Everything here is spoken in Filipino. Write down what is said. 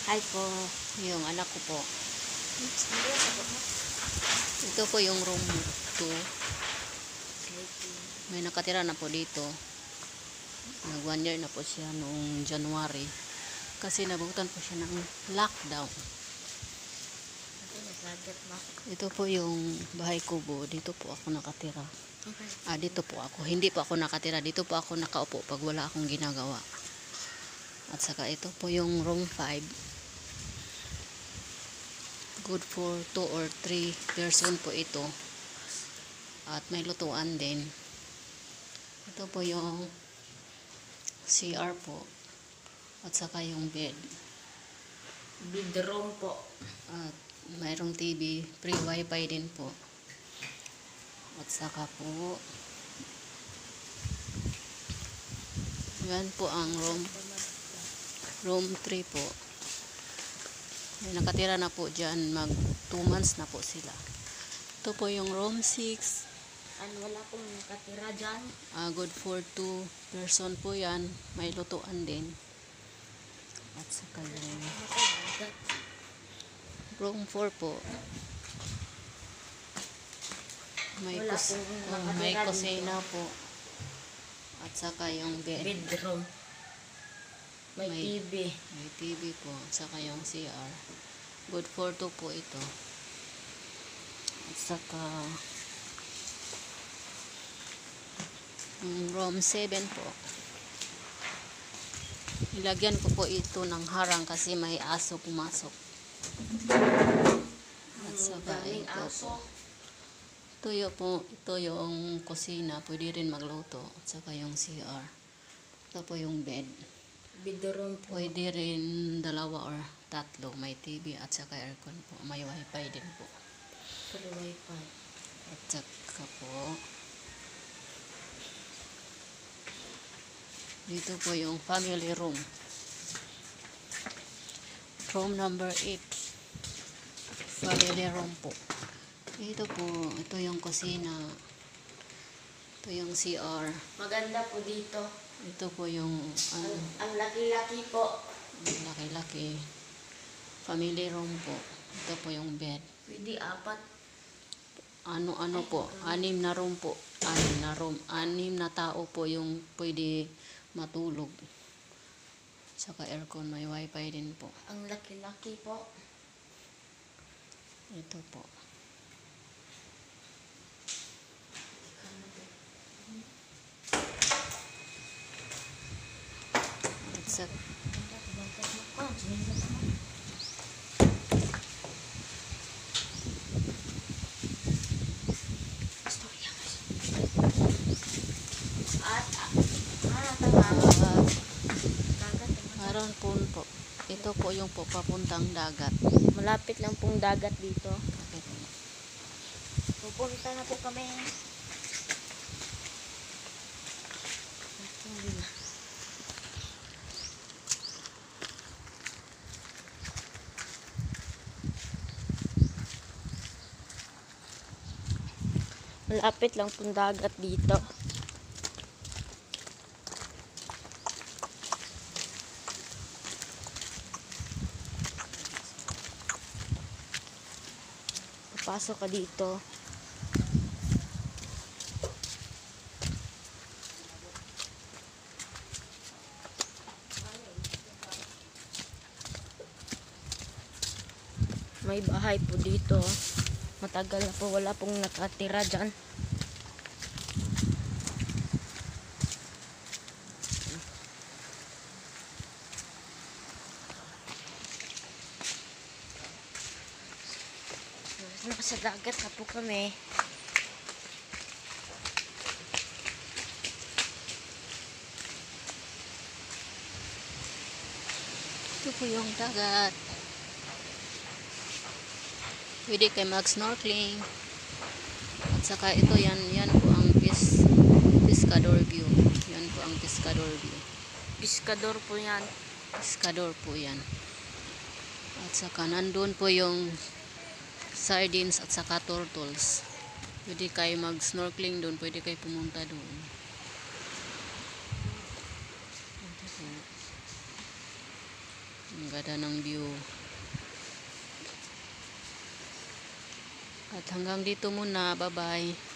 Hi po. Yung anak ko po. Ito po yung room 2. May nakatira na po dito. Nag 1 year na po siya noong January. Kasi nabutan po siya ng lockdown. Ito po yung bahay kubo. Dito po ako nakatira. Dito po ako. Hindi po ako nakatira. Dito po ako nakaupo pag wala akong ginagawa. At saka ito po yung room 5. Good for 2 or 3 person po ito. At may lutuan din. Ito po yung CR po. At saka yung bed. Bedroom po. At mayroong TV. Free wifi din po. At saka po yan po ang room 3 po. May nakatira na po dyan. Mag 2 months na po sila. Ito po yung room 6. Wala pong nakatira dyan. Good for 2 person po yan. May lutuan din. At saka yung room 4 po. May kusina po. At saka yung bed. Bedroom. May TV. May TV po. At saka yung CR. Good for 2 po ito. At saka room 7 po. Nilagyan ko po ito ng harang kasi may aso pumasok. At saka ito po. Ito yung kusina. Pwede rin magluto. At saka yung CR. Ito po yung bed. Bedroom po. Pwede rin 2 or 3. May TV at saka aircon po. May wifi din po. Free wifi. At saka po dito po yung family room. Room number 8. Family room po. Ito po, ito yung kusina. Ito yung CR. Maganda po dito. Ito po yung Ang laki-laki po. laki-laki. Family room po. Ito po yung bed. Pwede 4. Ano po, 6 na room po. 6 na room. 6 na tao po yung pwede matulog. Saka aircon, may wifi din po. Ang laki-laki po. Ito po. At saka meron po. Ito po yung po papuntang dagat. Malapit lang pong dagat dito. Pupunta na po kami. Malapit lang pong dagat dito. Papasok ka dito. May bahay po dito. Matagal na po wala pong nakatira dyan. Nasa dagat na po kami. Ito po yung dagat. Pwede kayo mag-snorkeling. At saka ito yan po ang Pescador view. Yan po ang Pescador view. Pescador po yan. Pescador po yan. At saka nandun po yung sardines at saka turtles. Pwede kayo mag-snorkeling doon. Pwede kayo pumunta doon. Ang ganda ng view. At hanggang dito muna. Bye-bye.